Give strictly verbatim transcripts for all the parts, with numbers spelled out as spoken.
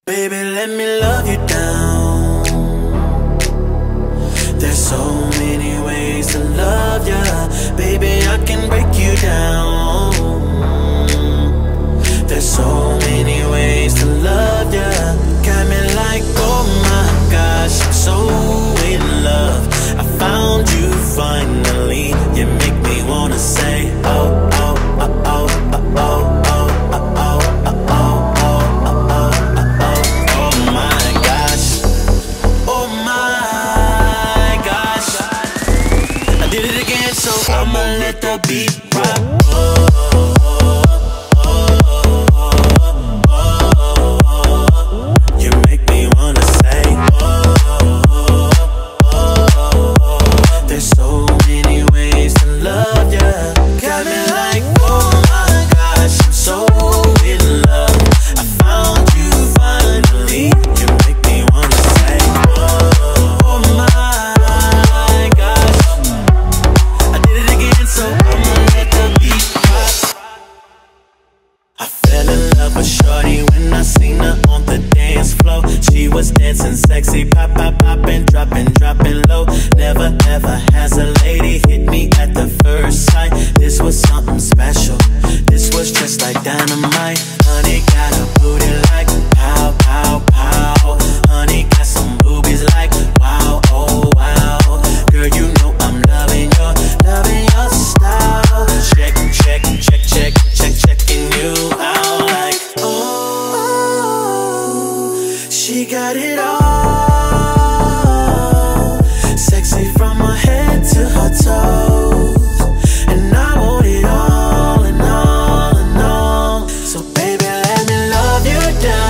Baby, let me love you down. There's so many ways to love ya. Baby, I can break you down. There's so many ways to love ya. Got me like, oh my gosh, I'm so in love. I found you finally. You make me wanna say, oh, oh, oh, oh, oh, oh. So I'ma let the beat rock. Oh, oh, oh, oh, oh. You make me wanna say, oh, oh, oh. There's so many ways to love ya. Got me like, oh my gosh, I'm so in love. I found you finally. You make me wanna say, oh, oh my. So I'ma let the beat pop. I fell in love with shorty when I seen her on the dance floor. She was dancing sexy, pop, pop, poppin', dropping, dropping low. Never ever has a lady hit me at the first sight. This was something special. This was just like dynamite. Honey got a booty like pow, pow, pow. Honey got some boobies like wow, oh wow. Girl, you know I'm loving your, loving your style. Check, check, check, check, check, checking you out like, oh, she got it all. Sexy from her head to her toes. And I want it all and all and all. So baby, let me love you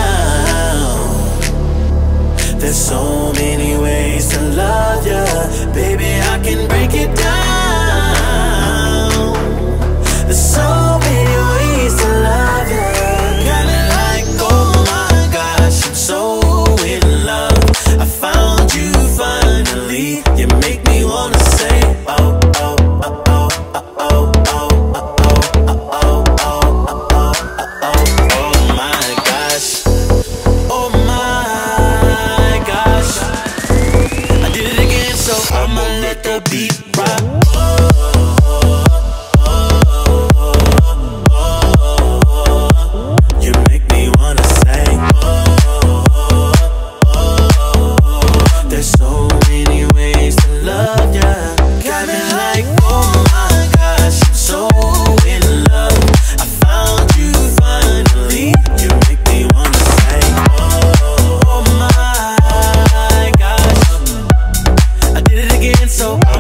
down. There's so many ways to love ya. Baby, I can break it down. There's so many ways to love ya. Got it like, oh my gosh, I'm so in love. I found you finally. You make me wanna say, oh, oh, oh, oh, oh, oh, oh, oh, oh, oh, oh, oh my gosh. Oh my gosh. I did it again, so I'ma let the beat rock. So